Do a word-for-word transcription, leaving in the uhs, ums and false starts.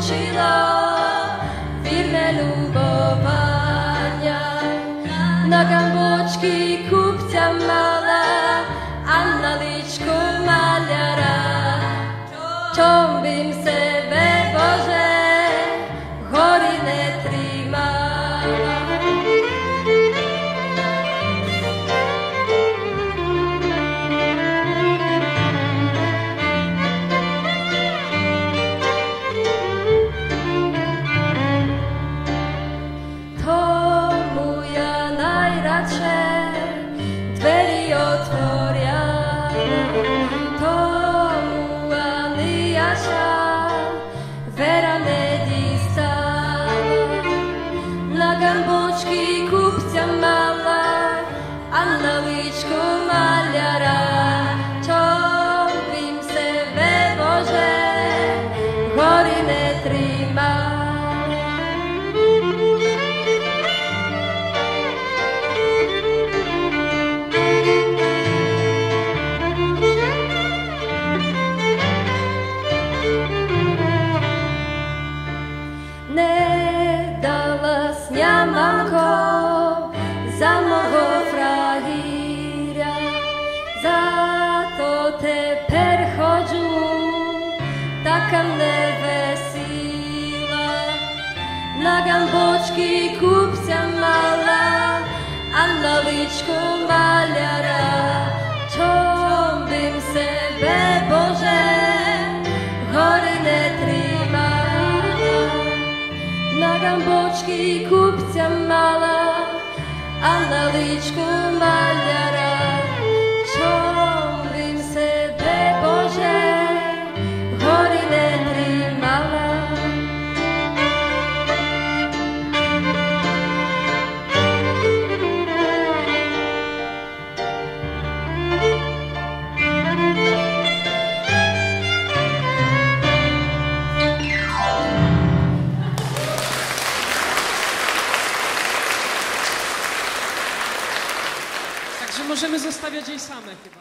naučilo firme ľubovania. Na gambočky kupca mala a na líčku maľara. Čom bym sebe, Bože, hory netrímala. Tomu ja najradšej dveri otvoria, tomu Aniaša vera nedistala. Na gambočky kupca mala a na líčku maľara. Čom bym sebe, Bože, hory netrímala. Nedala sňa mamko za moho frahíra, za to teper choďu taká nevesíla. Na gambočky kupca mala a na líčku maľara. Čom bym sebe, Bože, hory netrímala. Na gambočky kupca mala a na líčku maľara. Čom bym sebe, Bože, hory netrímala. Także możemy zostawiać jej same chyba.